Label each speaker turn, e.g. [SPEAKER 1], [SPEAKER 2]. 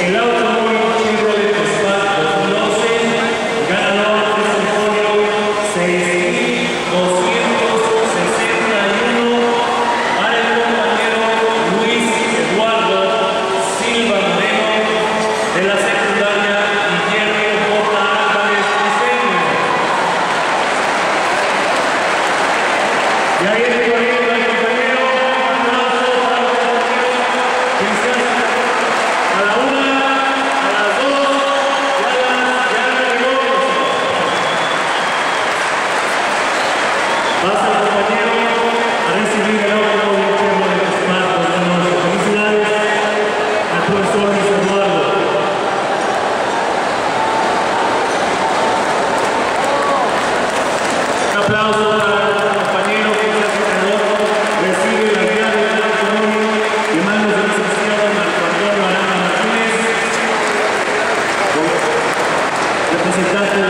[SPEAKER 1] el automóvil Chevrolet Spark 2011, ganador de este podio 6,261 para el compañero Luis Eduardo Silva Moreno de la secundaria Guillermo J. Álvarez Diseño. Y ahí está corriendo el compañero, aplauso para los compañeros, a la 1, a las 2, ya llegó. Pasa el compañero a recibir el automóvil Chevrolet Spark 2011. Felicidades al profesor Luis Eduardo. Un aplauso para el compañero que es el ganador, recibe las llaves del automóvil y manos de recepción al patrón Arana Martínez, representante de